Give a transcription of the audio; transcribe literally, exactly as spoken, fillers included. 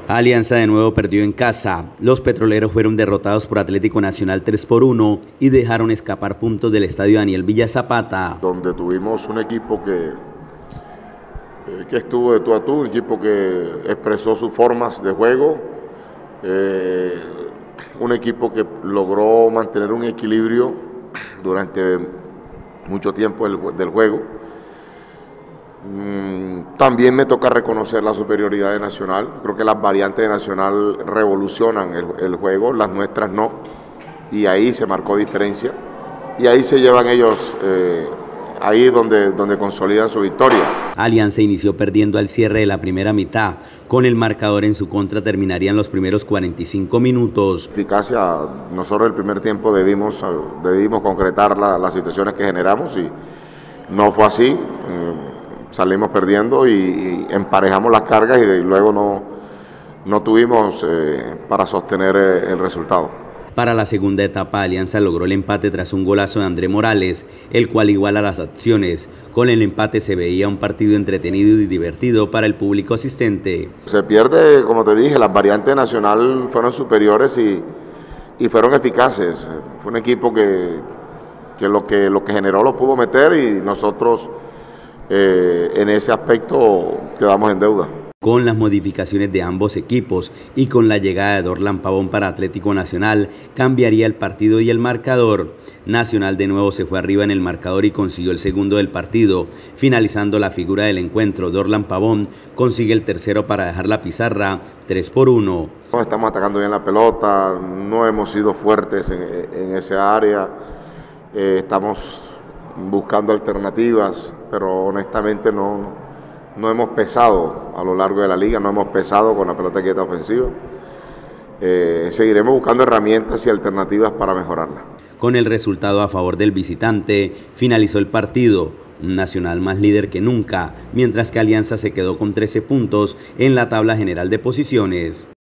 Alianza de nuevo perdió en casa. Los petroleros fueron derrotados por Atlético Nacional tres por uno y dejaron escapar puntos del estadio Daniel Villa Zapata. Donde tuvimos un equipo que, que estuvo de tú a tú, un equipo que expresó sus formas de juego, eh, un equipo que logró mantener un equilibrio durante mucho tiempo del, del juego. También me toca reconocer la superioridad de Nacional. Creo que las variantes de Nacional revolucionan el, el juego, las nuestras no, y ahí se marcó diferencia, y ahí se llevan ellos, eh, ahí es donde, donde consolidan su victoria. Alianza inició perdiendo al cierre de la primera mitad. Con el marcador en su contra terminarían los primeros cuarenta y cinco minutos. Eficacia, nosotros el primer tiempo debimos, debimos concretar la, las situaciones que generamos y no fue así. Salimos perdiendo y, y emparejamos las cargas y, de, y luego no, no tuvimos eh, para sostener eh, el resultado. Para la segunda etapa, Alianza logró el empate tras un golazo de André Morales, el cual iguala las acciones. Con el empate se veía un partido entretenido y divertido para el público asistente. Se pierde, como te dije, las variantes Nacional fueron superiores y, y fueron eficaces. Fue un equipo que, que, lo que lo que generó lo pudo meter y nosotros Eh, en ese aspecto quedamos en deuda. Con las modificaciones de ambos equipos y con la llegada de Dorlan Pavón para Atlético Nacional, cambiaría el partido y el marcador. Nacional de nuevo se fue arriba en el marcador y consiguió el segundo del partido. Finalizando la figura del encuentro, Dorlan Pavón consigue el tercero para dejar la pizarra tres por uno. Estamos atacando bien la pelota, no hemos sido fuertes en, en esa área, eh, estamos buscando alternativas, pero honestamente no, no hemos pesado a lo largo de la liga, no hemos pesado con la pelota quieta ofensiva. Eh, seguiremos buscando herramientas y alternativas para mejorarla. Con el resultado a favor del visitante, finalizó el partido, un Nacional más líder que nunca, mientras que Alianza se quedó con trece puntos en la tabla general de posiciones.